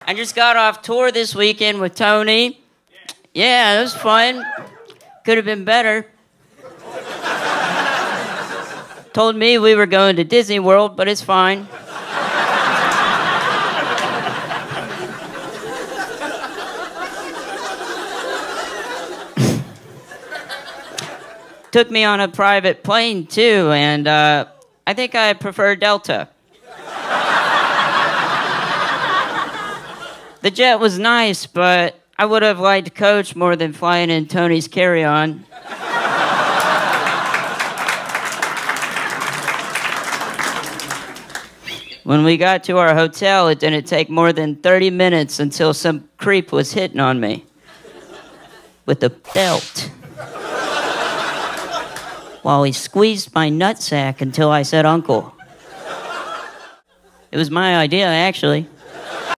I just got off tour this weekend with Tony. Yeah, it was fun. Could have been better. Told me we were going to Disney World, but it's fine. Took me on a private plane, too, and I think I prefer Delta. The jet was nice, but I would have liked Coach more than flying in Tony's carry-on. When we got to our hotel, it didn't take more than 30 minutes until some creep was hitting on me with a belt while he squeezed my nutsack until I said uncle. It was my idea, actually.